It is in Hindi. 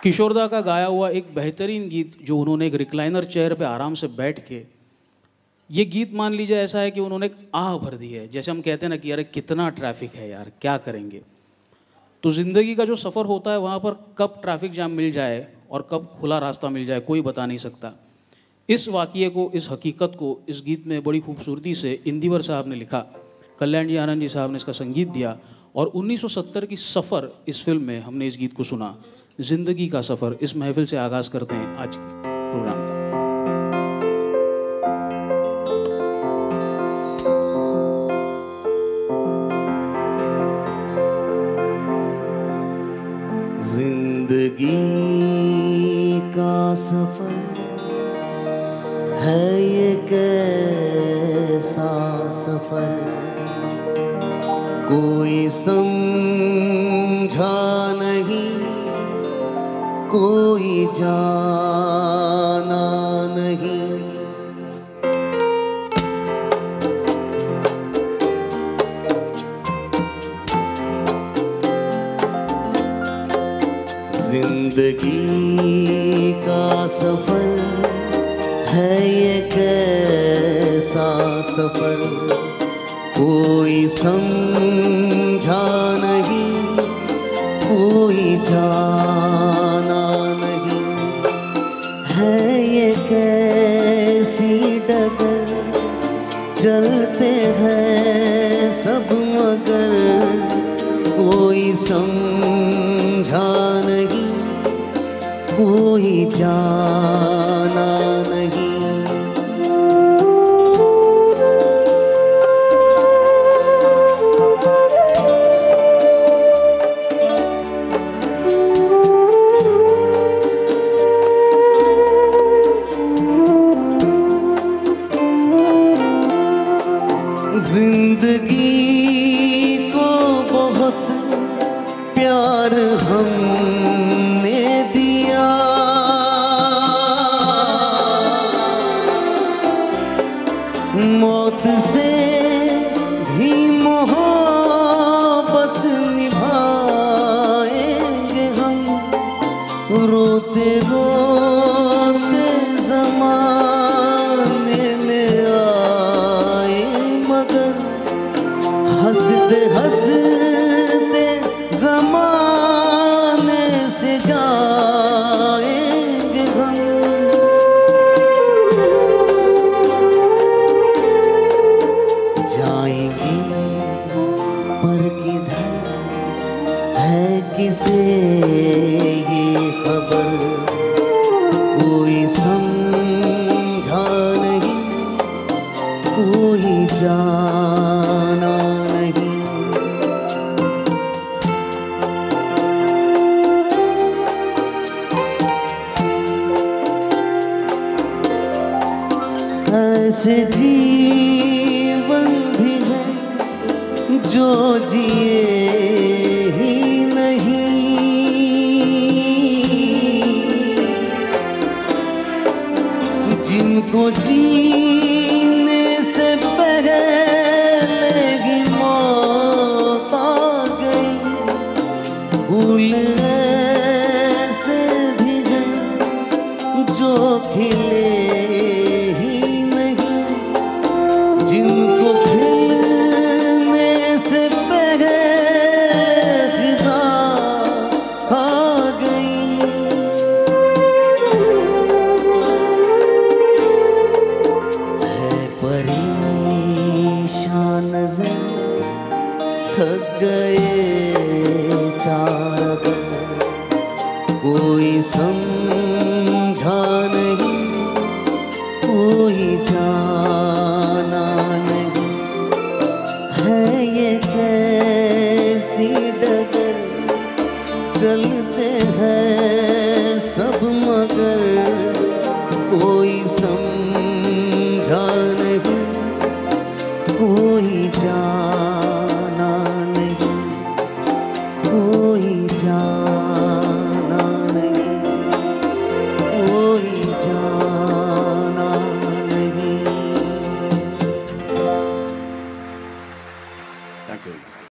किशोरदा का गाया हुआ एक बेहतरीन गीत जो उन्होंने एक रिक्लाइनर चेयर पे आराम से बैठ के, ये गीत मान लीजिए ऐसा है कि उन्होंने एक आह भर दी है। जैसे हम कहते हैं ना कि यार कितना ट्रैफिक है यार, क्या करेंगे। तो ज़िंदगी का जो सफ़र होता है वहाँ पर कब ट्रैफिक जाम मिल जाए और कब खुला रास्ता मिल जाए कोई बता नहीं सकता। इस वाक़ये को, इस हकीकत को इस गीत में बड़ी खूबसूरती से इंदिवर साहब ने लिखा, कल्याण जी आनंद जी साहब ने इसका संगीत दिया और 1970 की सफ़र इस फिल्म में हमने इस गीत को सुना। ज़िंदगी का सफ़र इस महफिल से आगाज़ करते हैं आज के प्रोग्राम का। जिंदगी का सफर है ये कैसा सफर, कोई समझा नहीं, कोई जाना नहीं। जिंदगी का सफर है ये कैसा सफर, कोई समझा नहीं, कोई जाना नहीं। है ये कैसी डगर, चलते हैं सब मगर, कोई समझा नहीं, कोई जाना नहीं। जिंदगी को बहुत प्यार हमने दिया, मौत से भी मोहब्बत निभाएंगे हम, रोते रोते ज़माने में आए मगर, हंसते हंसते ज़माने से जाएंगे हम। जाएंगे पर किधर है किसे ये खबर, कोई समझा नहीं, कोई जाना नहीं। ऐसे जीवन भी है जो जिए ही नहीं, जिनको जीने से पहले ही मौत आ गई। फूल ऐसे भी है जो खिले ही नहीं, जिनको खिलने से पहले फिजा खा गई। है परेशान नज़र, थक गए चार, कोई समझा नहीं, कोई जाना नहीं। है ये कैसी डगर, चलते हैं सब मगर, कोई समझा नहीं, कोई जाना नहीं, कोई जाना नहीं, कोई जाना नहीं। Thank you.